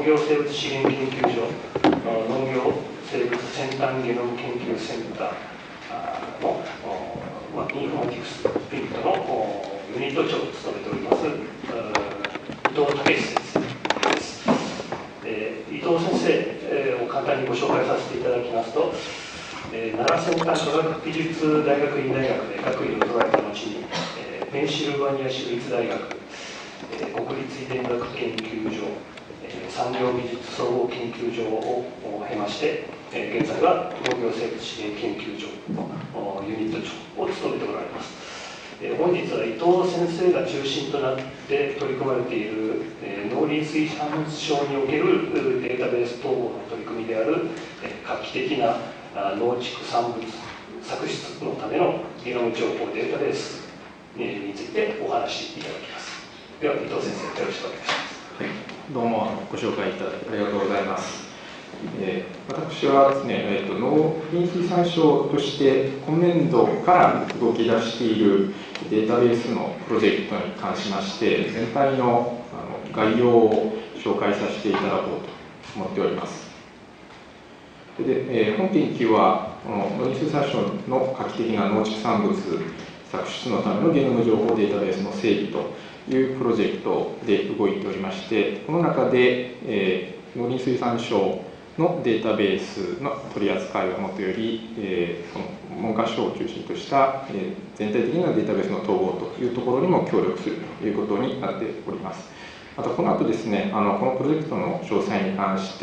業生物資源研究所農業生物先端ゲノム研究センターのインフォマティクスピントのユニット長を務めております伊藤武先生です。伊藤先生を簡単にご紹介させていただきますと、奈良先端科学技術大学院大学で学位を取られた後に、ペンシルバニア州立大学、国立遺伝学研究所、産業技術総合研究所を経まして、現在は農業生物資源研究所のユニット長を務めておられます。本日は伊藤先生が中心となって取り組まれている農林水産省におけるデータベース統合の取り組みである画期的な農畜産物作出のためのゲノム情報データベースについてお話しいただきます。では伊藤先生、よろしくお願いします。 はい、どうもご紹介いただきありがとうございます。私はですね、農林水産省として今年度から動き出しているデータベースのプロジェクトに関しまして全体の概要を紹介させていただこうと思っております。で、本研究は農林水産省の画期的な農畜産物作出のためのゲノム情報データベースの整備というプロジェクトで動いておりまして、この中で、農林水産省のデータベースの取り扱いはもとより、この文科省を中心とした、全体的なデータベースの統合というところにも協力するということになっております。またこの後ですね、このプロジェクトの詳細に関して、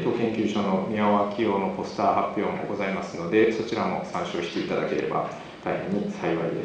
当研究所の宮尾明夫のポスター発表もございますので、そちらも参照していただければ大変に幸いです。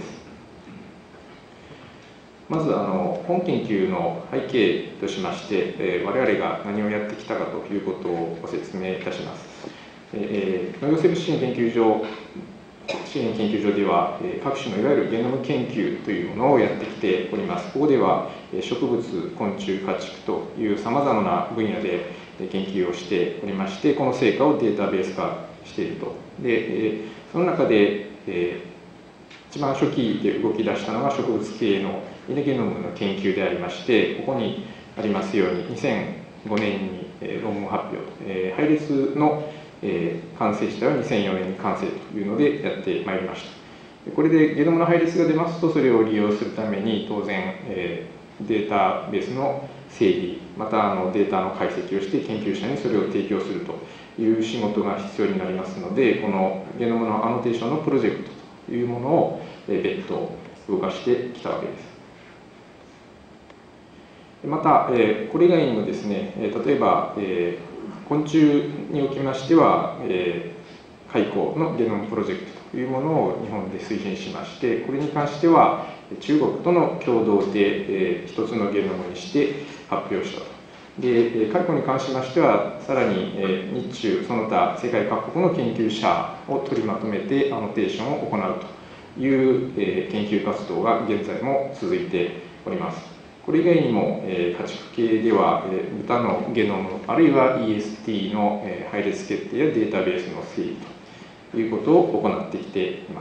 まず本研究の背景としまして、我々が何をやってきたかということをご説明いたします。農業生物資源研究所では、各種のいわゆるゲノム研究というものをやってきております。ここでは植物、昆虫、家畜というさまざまな分野で研究をしておりまして、この成果をデータベース化していると。で、その中で、一番初期で動き出したのが植物系のイネゲノムの研究でありまして、ここにありますように2005年に論文発表、配列の完成したは2004年に完成というのでやってまいりました。これでゲノムの配列が出ますと、それを利用するために当然データベースの整理、またデータの解析をして研究者にそれを提供するという仕事が必要になりますので、このゲノムのアノテーションのプロジェクトというものを別途動かしてきたわけです。また、これ以外にもですね、例えば、昆虫におきましては、蚕のゲノムプロジェクトというものを日本で推進しまして、これに関しては中国との共同で一つのゲノムにして発表したと。で、蚕に関しましては、さらに日中、その他世界各国の研究者を取りまとめてアノテーションを行うという研究活動が現在も続いております。これ以外にも家畜系では豚のゲノムあるいは EST の配列決定やデータベースの整理ということを行ってきています。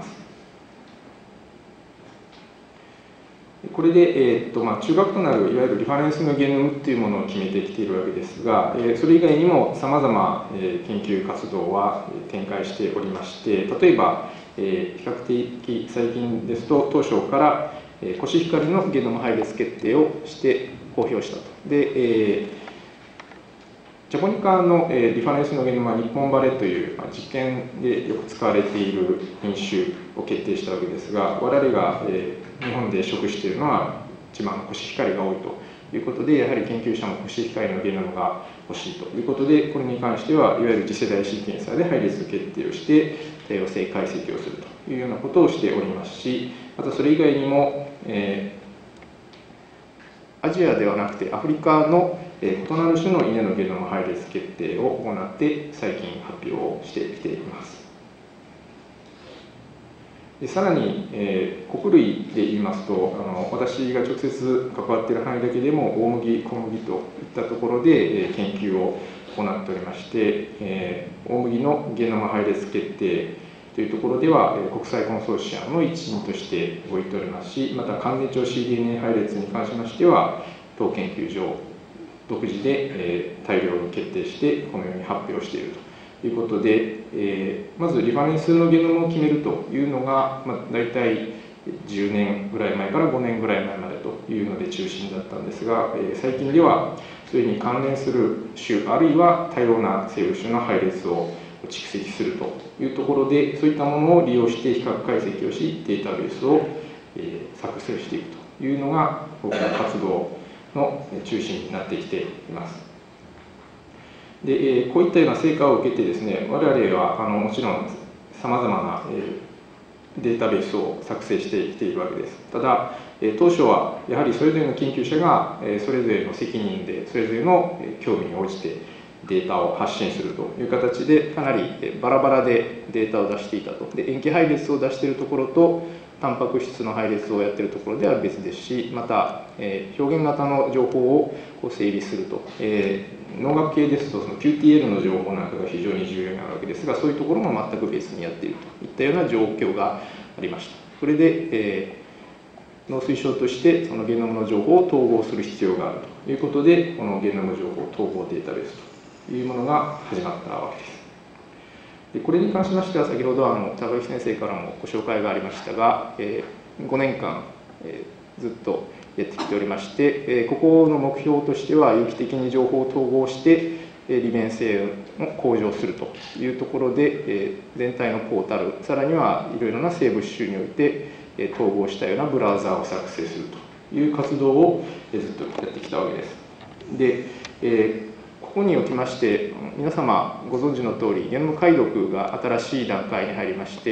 これで、中核となるいわゆるリファレンスのゲノムというものを決めてきているわけですが、それ以外にもさまざま研究活動は展開しておりまして、例えば比較的最近ですと当初からコシヒカリのゲノム配列決定をして公表したと。で、ジャポニカのリファレンスのゲノムは日本バレという実験でよく使われている品種を決定したわけですが、我々が日本で食しているのは一番コシヒカリが多いということで、やはり研究者もコシヒカリのゲノムが欲しいということで、これに関してはいわゆる次世代シーケンサーで配列決定をして多様性解析をするというようなことをしておりますし、またそれ以外にもアジアではなくてアフリカの異なる種の稲のゲノム配列決定を行って最近発表をしてきています。でさらに、穀類で言いますと私が直接関わっている範囲だけでも大麦、小麦といったところで研究を行っておりまして、大麦のゲノム配列決定というところでは国際コンソーシアムの一員として動いておりますし、また関連帳 cDNA 配列に関しましては当研究所独自で、大量に決定してこのように発表しているということで、まずリファレンスのゲノムを決めるというのが、大体10年ぐらい前から5年ぐらい前までというので中心だったんですが、最近ではそれに関連する種あるいは多様な生物種の配列を蓄積するというところで、そういったものを利用して比較解析をし、データベースを作成していくというのが僕の活動の中心になってきています。で、こういったような成果を受けてですね、我々はもちろんさまざまなデータベースを作成してきているわけです。ただ、当初はやはりそれぞれの研究者がそれぞれの責任でそれぞれの興味に応じてデータを発信するという形でかなりバラバラでデータを出していたと。で、塩基配列を出しているところとタンパク質の配列をやっているところでは別ですし、また表現型の情報を整理すると、農学系ですとその QTL の情報なんかが非常に重要になるわけですが、そういうところも全く別にやっているといったような状況がありました。それで、農水省としてそのゲノムの情報を統合する必要があるということで、このゲノム情報統合データベースというものが始まったわけです。で、これに関しましては先ほど高木先生からもご紹介がありましたが、5年間、ずっとやってきておりまして、ここの目標としては有機的に情報を統合して利便性を向上するというところで、全体のポータル、さらにはいろいろな生物種において統合したようなブラウザーを作成するという活動をずっとやってきたわけです。で、ここにおきまして皆様ご存知の通りゲノム解読が新しい段階に入りまして、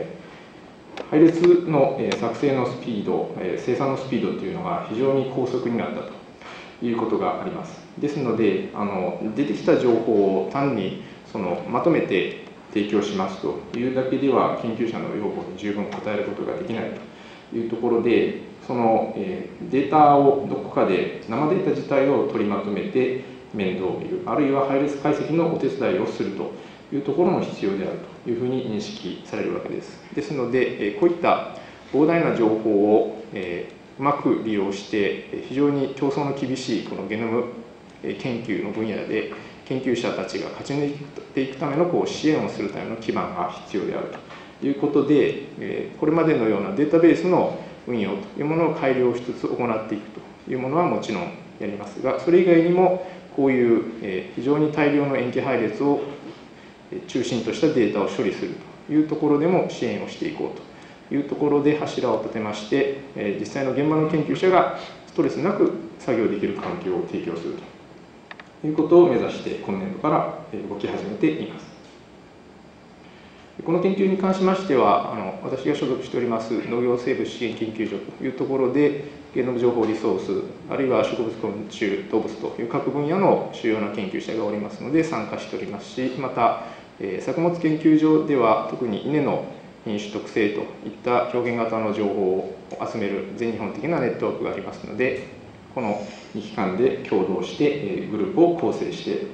配列の作成のスピード、生産のスピードというのが非常に高速になったということがあります。ですので出てきた情報を単にまとめて提供しますというだけでは研究者の要望に十分応えることができないというところで、そのデータをどこかで生データ自体を取りまとめて面倒を見る、あるいは配列解析のお手伝いをするというところも必要であるというふうに認識されるわけです。ですので、こういった膨大な情報をうまく利用して非常に競争の厳しいこのゲノム研究の分野で研究者たちが勝ち抜いていくための支援をするための基盤が必要であるということで、これまでのようなデータベースの運用というものを改良しつつ行っていくというものはもちろんやりますが、それ以外にもこういう非常に大量の塩基配列を中心としたデータを処理するというところでも支援をしていこうというところで柱を立てまして、実際の現場の研究者がストレスなく作業できる環境を提供するということを目指して今年度から動き始めています。この研究に関しましては私が所属しております農業生物資源研究所というところでゲノム情報リソースあるいは植物昆虫動物という各分野の主要な研究者がおりますので参加しておりますし、また作物研究所では特に稲の品種特性といった表現型の情報を集める全日本的なネットワークがありますので、この2機関で共同してグループを構成しております。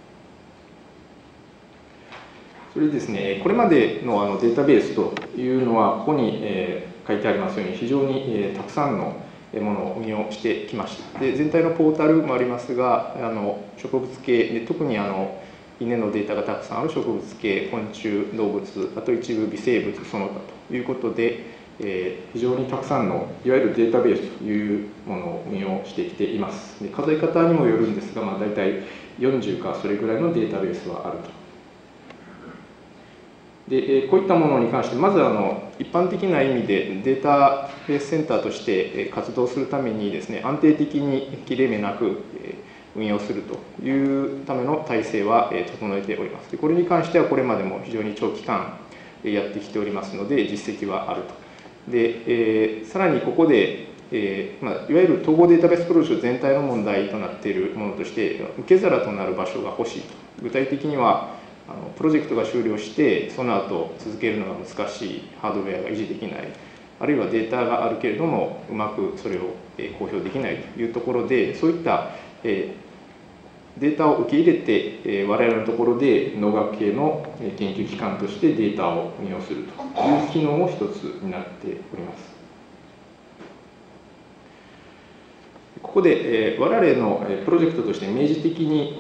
それでですね、これまでのデータベースというのはここに書いてありますように非常にたくさんのものを運用してきました。で、全体のポータルもありますが、植物系で特に稲のデータがたくさんある植物系、昆虫、動物、あと一部微生物その他ということで、非常にたくさんのいわゆるデータベースというものを運用してきています。で、数え方にもよるんですが、大体40かそれぐらいのデータベースはあると。で、こういったものに関してまず一般的な意味でデータベースセンターとして活動するためにですね、安定的に切れ目なく運用するというための体制は整えております。で、これに関してはこれまでも非常に長期間やってきておりますので実績はあると。で、さらにここでいわゆる統合データベースプロジェクト全体の問題となっているものとして受け皿となる場所が欲しいと。具体的にはプロジェクトが終了してその後続けるのが難しい、ハードウェアが維持できない、あるいはデータがあるけれどもうまくそれを公表できないというところで、そういったデータを受け入れて我々のところで農学系の研究機関としてデータを運用するという機能を一つ担っております。ここで、我々のプロジェクトとして明示的に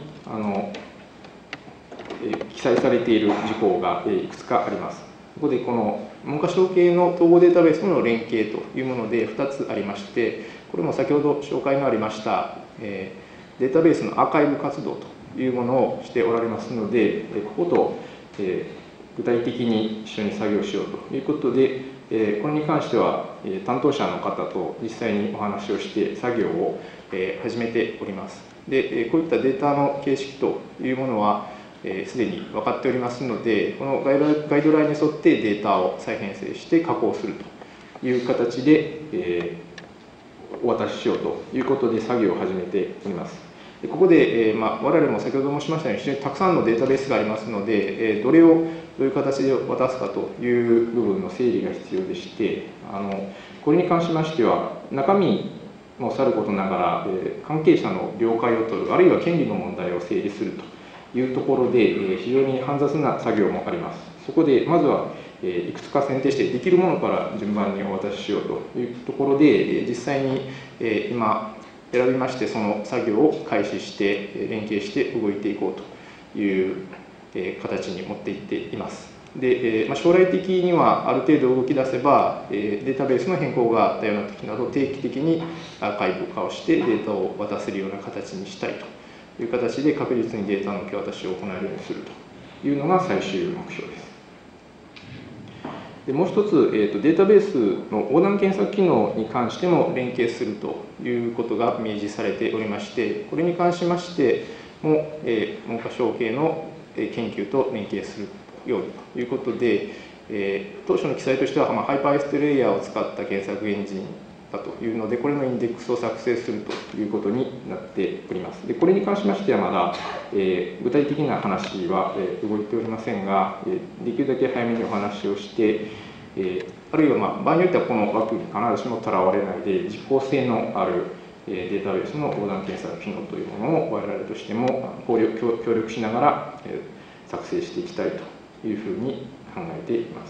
記載されている事項がいくつかあります。ここでこの文科省系の統合データベースとの連携というもので2つありまして、これも先ほど紹介のありましたデータベースのアーカイブ活動というものをしておられますので、ここと具体的に一緒に作業しようということで、これに関しては担当者の方と実際にお話をして作業を始めております。で、こういったデータの形式というものはすでに分かっておりますので、このガイドラインに沿ってデータを再編成して加工するという形で、お渡ししようということで作業を始めております。でここで、我々も先ほど申しましたように非常にたくさんのデータベースがありますので、どれをどういう形で渡すかという部分の整理が必要でして、これに関しましては中身もさることながら、関係者の了解を取る、あるいは権利の問題を整理するというところで、非常に煩雑な作業もあります。そこでまずはいくつか選定してできるものから順番にお渡ししようというところで、実際に今選びましてその作業を開始して連携して動いていこうという形に持っていっています。で、将来的にはある程度動き出せばデータベースの変更があったような時など定期的にアーカイブ化をしてデータを渡せるような形にしたいという形で確実にデータの受け渡しを行えるようにするというのが最終目標です。でもう一つ、データベースの横断検索機能に関しても連携するということが明示されておりまして、これに関しましても、文科省系の研究と連携するようにということで、当初の記載としては、ハイパーエステレイヤーを使った検索エンジンだというので、これのインデックスを作成するということになっております。でこれに関しましてはまだ、具体的な話は、動いておりませんが、できるだけ早めにお話をして、あるいは、場合によってはこの枠に必ずしもとらわれないで実効性のあるデータベースの横断検索機能というものを我々としても協力しながら作成していきたいというふうに考えています。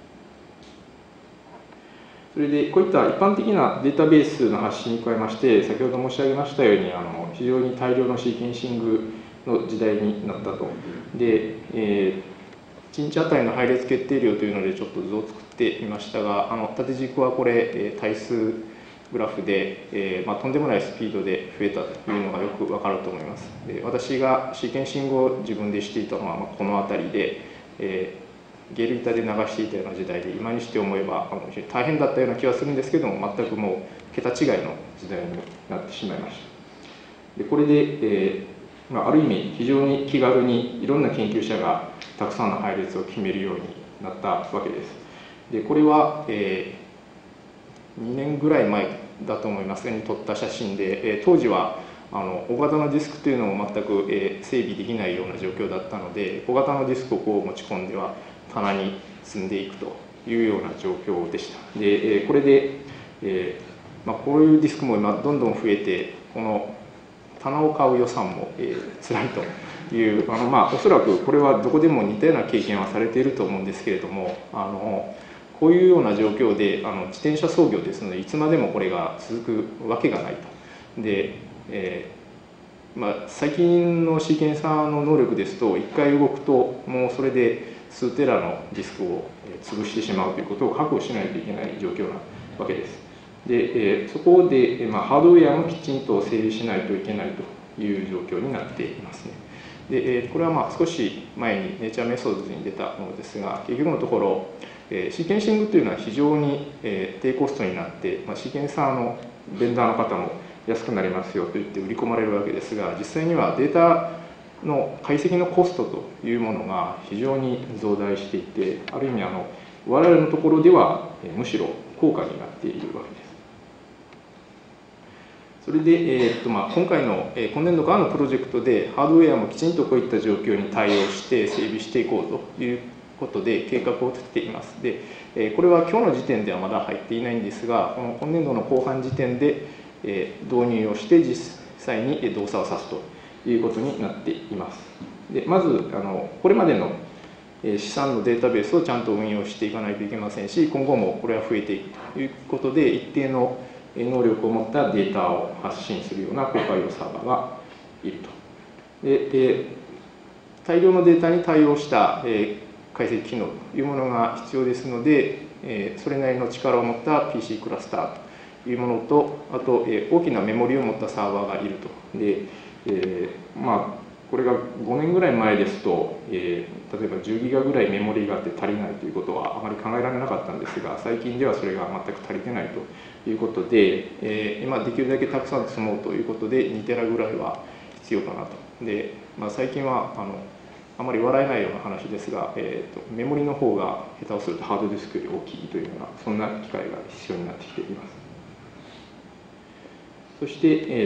それでこういった一般的なデータベースの発信に加えまして、先ほど申し上げましたように非常に大量のシーケンシングの時代になったと。で、1日あたりの配列決定量というのでちょっと図を作ってみましたが、縦軸はこれ対数グラフで、とんでもないスピードで増えたというのがよくわかると思います。で私がシーケンシングを自分でしていたのはこの辺りで、ゲル板で流していたような時代で、今にして思えば大変だったような気はするんですけども、全くもう桁違いの時代になってしまいました。でこれで、ある意味非常に気軽にいろんな研究者がたくさんの配列を決めるようになったわけです。でこれは、2年ぐらい前だと思いますに撮った写真で、当時は大型のディスクというのも全く整備できないような状況だったので、小型のディスクをこう持ち込んでは棚に積んでいくというような状況でした。でこれで、こういうディスクも今どんどん増えて、この棚を買う予算も辛いという、おそらくこれはどこでも似たような経験はされていると思うんですけれども、こういうような状況で自転車操業ですので、いつまでもこれが続くわけがないと。で、最近のシーケンサーの能力ですと、1回動くともうそれで数テラのディスクを潰してしまうということを確保しないといけない状況なわけです。でそこで、ハードウェアもきちんと整理しないといけないという状況になっていますね。でこれは少し前にネイチャーメソッドに出たものですが、結局のところシーケンシングというのは非常に低コストになって、シーケンサーのベンダーの方も安くなりますよと言って売り込まれるわけですが、実際にはデータの解析のコストというものが非常に増大していて、ある意味我々のところではむしろ高価になっているわけです。それで、今回の今年度からのプロジェクトでハードウェアもきちんとこういった状況に対応して整備していこうということで計画を立てています。でこれは今日の時点ではまだ入っていないんですが、この今年度の後半時点で導入をして実際に動作を指すということになっています。でまずこれまでの資産のデータベースをちゃんと運用していかないといけませんし、今後もこれは増えていくということで、一定の能力を持ったデータを発信するような公開用サーバーがいると。で大量のデータに対応した解析機能というものが必要ですので、それなりの力を持った PC クラスターというものと、あと大きなメモリを持ったサーバーがいると。でこれが5年ぐらい前ですと、例えば10ギガぐらいメモリがあって足りないということはあまり考えられなかったんですが、最近ではそれが全く足りてないということで、今できるだけたくさん積もうということで2テラぐらいは必要かなと。で、最近はあまり笑えないような話ですが、メモリの方が下手をするとハードディスクより大きいというような、そんな機会が必要になってきています。そして、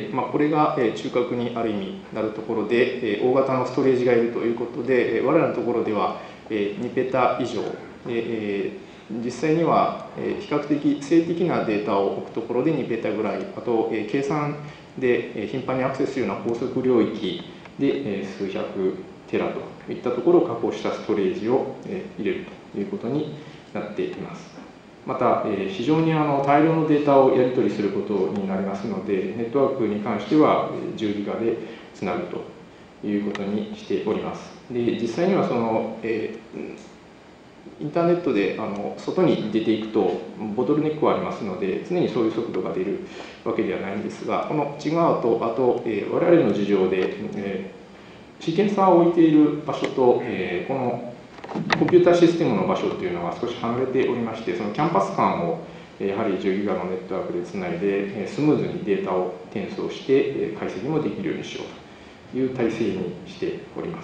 これが中核にある意味なるところで、大型のストレージがいるということで、我らのところでは2ペタ以上で、実際には比較的静的なデータを置くところで2ペタぐらい、あと計算で頻繁にアクセスするような高速領域で数百テラといったところを確保したストレージを入れるということになっています。また、非常に大量のデータをやり取りすることになりますので、ネットワークに関しては10ギガでつなぐということにしております。で、実際にはインターネットで外に出ていくとボトルネックはありますので、常にそういう速度が出るわけではないんですが、この内側と、あと我々の事情でシーケンサーを置いている場所とこのコンピューターシステムの場所というのは少し離れておりまして、そのキャンパス間をやはり10ギガのネットワークでつないでスムーズにデータを転送して解析もできるようにしようという体制にしております。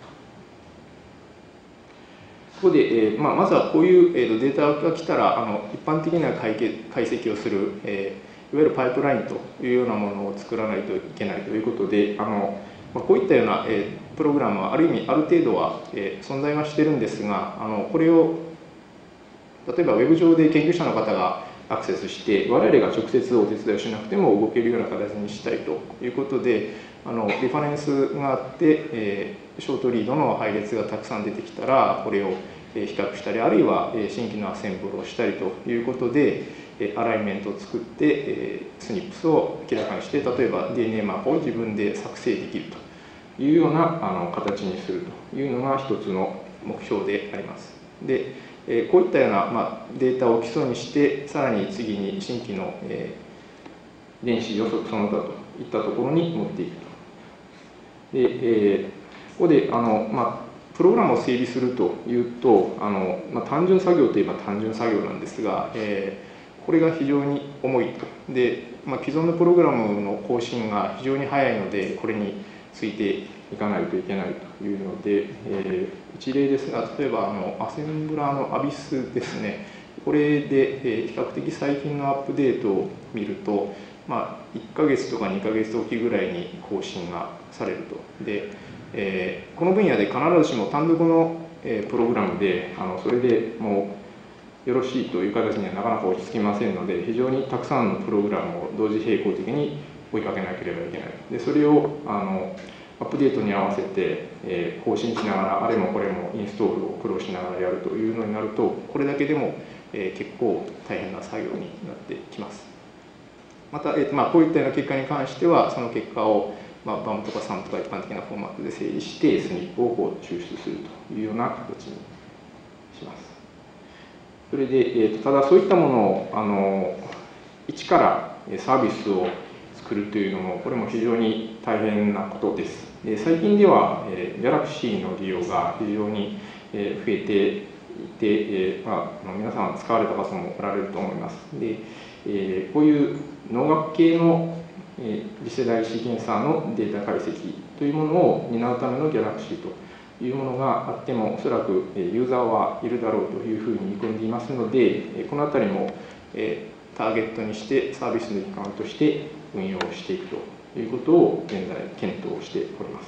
ここでまずはこういうデータが来たら一般的な解析をするいわゆるパイプラインというようなものを作らないといけないということで、こういったようなプログラムはある意味ある程度は存在はしてるんですが、これを例えばウェブ上で研究者の方がアクセスして我々が直接お手伝いをしなくても動けるような形にしたいということで、リファレンスがあってショートリードの配列がたくさん出てきたらこれを比較したり、あるいは新規のアセンブルをしたりということでアライメントを作ってスニップスを明らかにして、例えば DNA マップを自分で作成できるというような形にするというのが一つの目標であります。で、こういったようなデータを基礎にして、さらに次に新規の遺伝子予測その他といったところに持っていくと。で、ここでプログラムを整備するというと単純作業といえば単純作業なんですが、これが非常に重いと。で、既存のプログラムの更新が非常に早いので、これについていかないといけないというので、一例ですが、例えばアセンブラーのアビスですね、これで比較的最近のアップデートを見ると、1ヶ月とか2ヶ月おきぐらいに更新がされると。で、この分野で必ずしも単独のプログラムでそれでもうよろしいという形にはなかなか落ち着きませんので、非常にたくさんのプログラムを同時並行的に追いかけなければいけない。で、それをアップデートに合わせて更新しながら、あれもこれもインストールを苦労しながらやるというのになると、これだけでも結構大変な作業になってきます。また、こういったような結果に関しては、その結果をバムとかサムとか一般的なフォーマットで整理して、スニップを抽出するというような形にします。それで、ただそういったものを一からサービスを作るというのも、これも非常に大変なことです。で、最近ではGalaxyの利用が非常に増えていて、皆さん使われた方もおられると思います。で、こういう農学系の次世代シーケンサーのデータ解析というものを担うための Galaxy というものがあっても、おそらくユーザーはいるだろうというふうに見込んでいますので、このあたりもターゲットにしてサービスの一環として運用していくということを現在検討しております。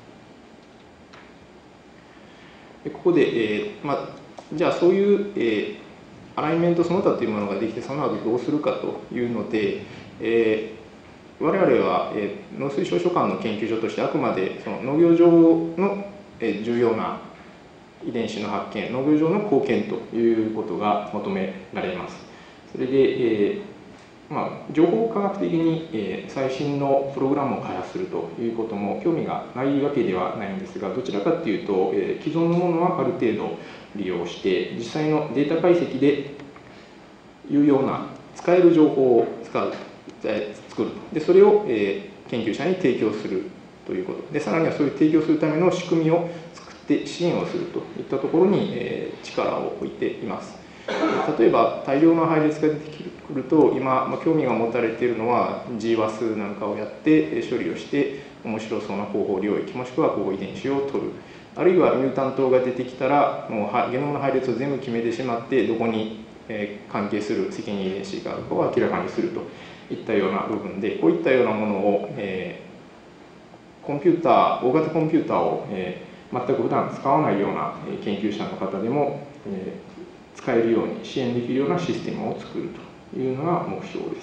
ここで、じゃあそういうアライメントその他というものができて、その後どうするかというので、我々は農水省所管の研究所としてあくまでその農業上の重要な遺伝子の発見、農業上の貢献ということが求められます。それで、 情報科学的に、最新のプログラムを開発するということも興味がないわけではないんですが、どちらかというと、既存のものはある程度利用して、実際のデータ解析で有用な使える情報を作るで、それを、研究者に提供するということで、さらにはそういう提供するための仕組みを作って支援をするといったところに、力を置いています。例えば大量の配列が出てくると、今、興味が持たれているのは GWAS なんかをやって処理をして面白そうな広報領域もしくは広報遺伝子を取る、あるいはミュータントが出てきたらもうゲノムの配列を全部決めてしまってどこに関係する責任遺伝子があるかを明らかにするといったような部分で、こういったようなものを大型コンピューターを全く普段使わないような研究者の方でも使えるように支援できるようなシステムを作るというのが目標です。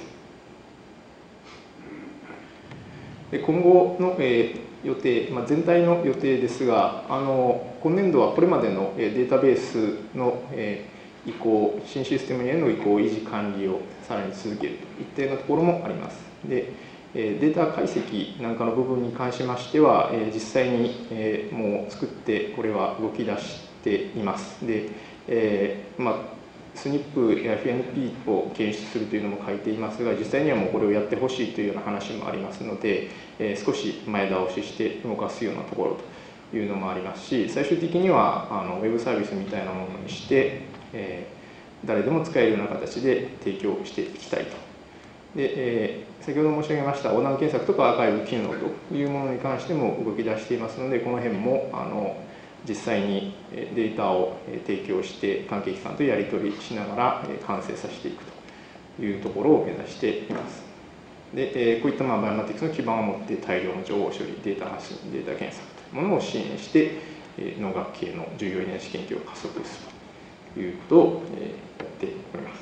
で、今後の予定、全体の予定ですが、今年度はこれまでのデータベースの移行、新システムへの移行、維持管理をさらに続けるといったようなところもあります。で、データ解析なんかの部分に関しましては、実際にもう作ってこれは動き出しています。で、SNP や FNP を検出するというのも書いていますが、実際にはもうこれをやってほしいというような話もありますので、少し前倒しして動かすようなところというのもありますし、最終的にはウェブサービスみたいなものにして、誰でも使えるような形で提供していきたいと。で、先ほど申し上げました横断検索とかアーカイブ機能というものに関しても動き出していますので、この辺も実際にデータを提供して関係機関とやり取りしながら完成させていくというところを目指しています。で、こういったバイオマティクスの基盤を持って大量の情報処理、データ発信、データ検索というものを支援して農学系の重要遺伝子研究を加速するということをやっております。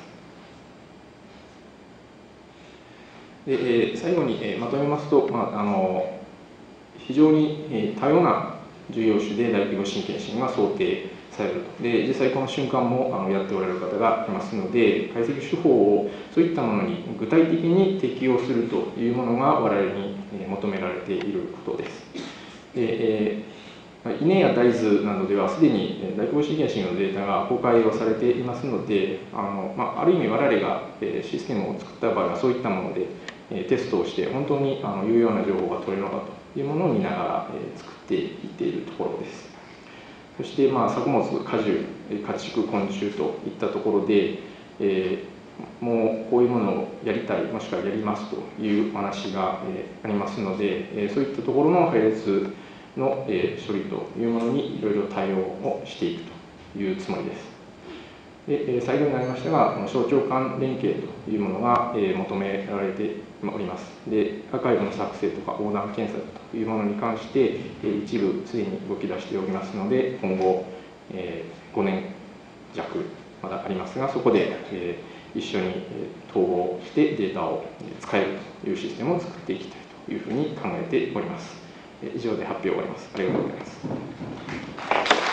で、最後にまとめますと、非常に多様な重要種で大規模心検診が想定されると。で、実際この瞬間もやっておられる方がいますので、解析手法をそういったものに具体的に適用するというものが我々に求められていることです。で、稲や大豆などではすでに大規模心検診のデータが公開をされていますので、ある意味我々がシステムを作った場合はそういったものでテストをして本当に有用な情報が取れるのかというものを見ながら作っていっているところです。そして作物、果樹、家畜、昆虫といったところで、もうこういうものをやりたい、もしくはやりますというお話がありますので、そういったところの配列の処理というものにいろいろ対応をしていくというつもりです。で、最後になりましたが、省庁間連携というものが求められております。で、アーカイブの作成とか横断検索というものに関して一部すでに動き出しておりますので、今後5年弱まだありますが、そこで一緒に統合してデータを使えるというシステムを作っていきたいというふうに考えております。以上で発表を終わります。ありがとうございます。